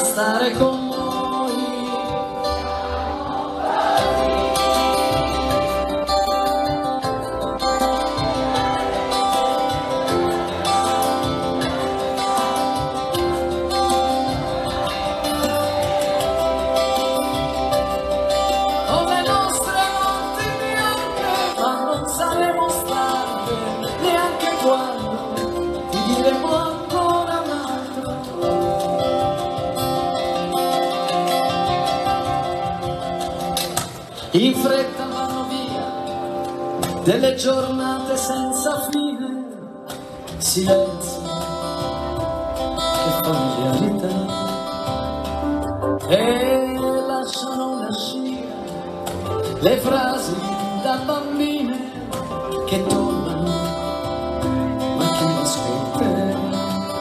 stare con noi. In fretta vanno via delle giornate senza fine, silenzio e familiarità, e lasciano una scia le frasi da bambine che tornano, ma chi lo aspetterà?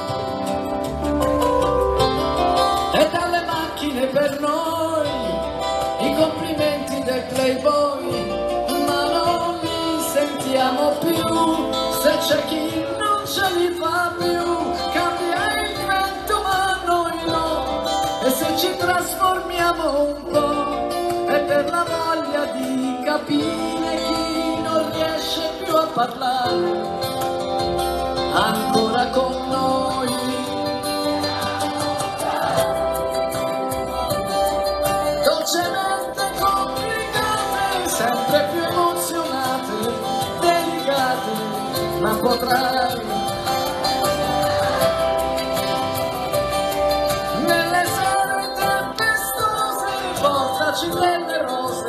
E dalle macchine per noi i complimenti del playboy, ma non li sentiamo più. Se c'è chi non ce li fa più, cambia il vento ma noi no. E se ci trasformiamo un po', è per la voglia di capire chi non riesce più a parlare ancora con noi. Dolcemente complicate, sempre più emozionate, delicate, ma potrai nelle sere tempestose portaci delle rose.